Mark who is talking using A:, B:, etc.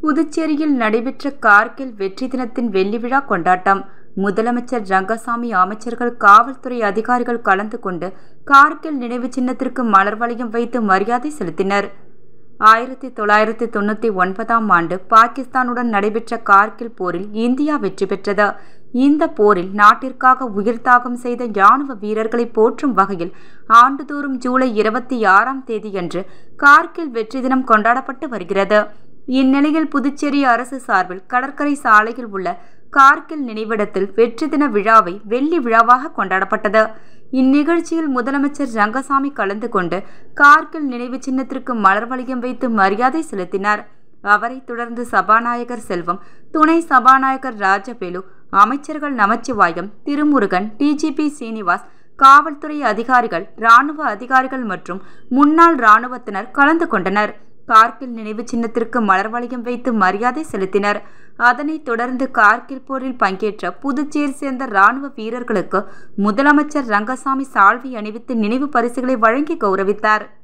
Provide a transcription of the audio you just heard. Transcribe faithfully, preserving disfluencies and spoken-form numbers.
A: புதுச்சேரியில் நடைபெற்ற கார்கில் வெற்றி தினத்தின் வெள்ளி விழா கொண்டாட்டம். முதலமைச்சர் ரங்கசாமி, அமைச்சர்கள், காவல்துறை அதிகாரிகள் கலந்து கொண்டு கார்கில் நினைவு சின்னத்திற்கு மலர் வளையம் வைத்து மரியாதை செலுத்தினர். ஆயிரத்தி தொள்ளாயிரத்தி தொண்ணூற்றி ஒன்பதாம் ஆண்டு பாகிஸ்தானுடன் நடைபெற்ற கார்கில் போரில் இந்தியா வெற்றி பெற்றது. இந்த போரில் நாட்டிற்காக உயிர் தியாகம் செய்த இராணுவ வீரர்களை போற்றும் வகையில் ஆண்டுதோறும் ஜூலை இருபத்தி ஆறாம் தேதியன்று கார்கில் வெற்றி தினம் கொண்டாடப்பட்டு வருகிறது. இந்நிலையில் புதுச்சேரி அரசு சார்பில் கடற்கரை சாலையில் உள்ள கார்கில் நினைவிடத்தில் வெற்றி தின விழாவை வெள்ளி விழாவாக கொண்டாடப்பட்டது. இந்நிகழ்ச்சியில் முதலமைச்சர் ரங்கசாமி கலந்து கொண்டு கார்கில் நினைவு சின்னத்திற்கு மலர் வளையம் வைத்து மரியாதை செலுத்தினார். அவரை தொடர்ந்து சபாநாயகர் செல்வம், துணை சபாநாயகர் ராஜவேலு, அமைச்சர்கள் நமச்சிவாயம், திருமுருகன், டிஜிபி சீனிவாஸ், காவல்துறை அதிகாரிகள், இராணுவ அதிகாரிகள் மற்றும் முன்னாள் இராணுவத்தினர் கலந்து கொண்டனர். கார்கில் நினைவு சின்னத்திற்கு மலர் வளையம் வைத்து மரியாதை செலுத்தினர். அதனைத் தொடர்ந்து கார்கில் போரில் பங்கேற்ற புதுச்சேரி சேர்ந்த இராணுவ வீரர்களுக்கு முதலமைச்சர் ரங்கசாமி சால்வை அணிவித்து நினைவு பரிசுகளை வழங்கி கௌரவித்தார்.